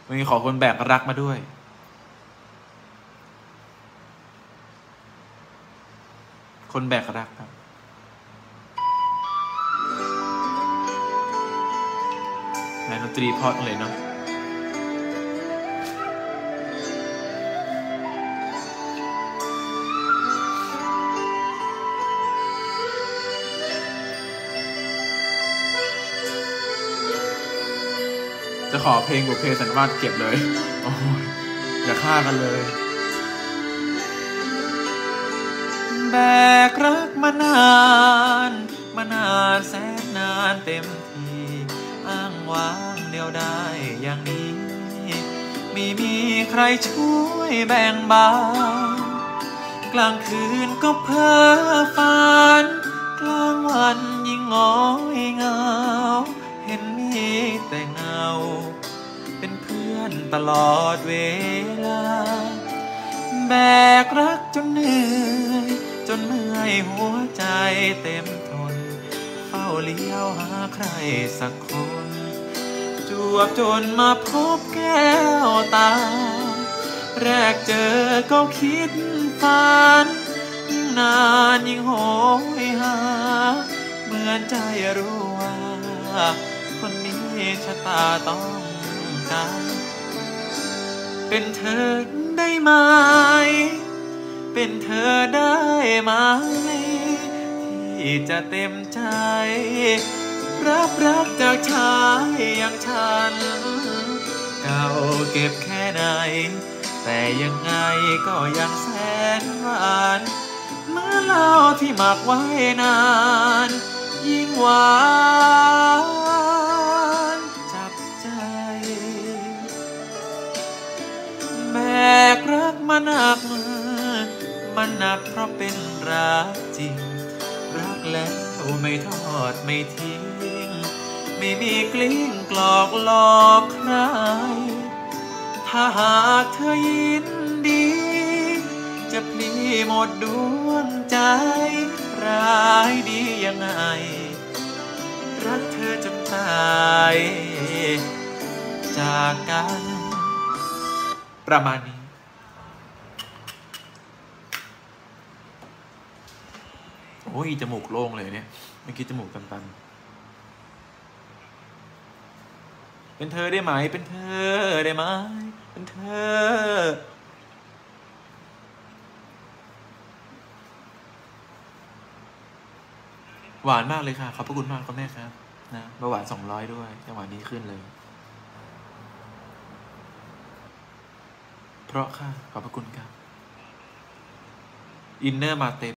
วันนี้ขอคนแบกรักมาด้วยคนแบกรักครับนายดนตรีเพราะเลยเนาะจะขอเพลงบุพเพสันนิวาสเก็บเลยโอ้ยอย่าฆ่ากันเลยแบกรักมานานแสนนานเต็มทีอ้างว้างเดียวได้อย่างนี้ไม่มีใครช่วยแบ่งเบากลางคืนก็เพ้อฝันกลางวันยิ่งง้อยเหงาเห็นมีแต่เงาเป็นเพื่อนตลอดเวลาแบกรักจนเหนื่อยจนเมื่อยหัวใจเต็มทนเฝ้าเลี้ยวหาใครสักคนจวบจนมาพบแก้วตาแรกเจอก็คิดฝันยิ่งนานยิ่งโหยหาเหมือนใจรู้ว่าคนนี้ชะตาต้องการเป็นเธอได้ไหมเป็นเธอได้ไหมที่จะเต็มใจรับรักจากชายอย่างฉันเก่าเก็บแค่ไหนแต่ยังไงก็ยังแสนหวานเมื่อเล่าที่หมักไว้นานยิ่งหวานจับใจแบกรักมาหนักมันหนักเพราะเป็นรักจริงรักแล้วไม่ทอดไม่ทิ้งไม่มีกลิ้งกลอกหลอกใครถ้าหากเธอยินดีจะพลีหมดดวงใจร้ายดียังไงรักเธอจนตายจากกันประมาณนี้โอ้ยจมูกโล่งเลยเนี่ยเมื่อกี้จมูกตันๆเป็นเธอได้ไหมเป็นเธอได้ไหมเป็นเธอหวานมากเลยค่ะขอบพระคุณมากครับแม่ครับนะเบาหวาน200ด้วยจังหวะนี้ขึ้นเลยเพราะค่ะขอบพระคุณครับอินเนอร์มาเต็ม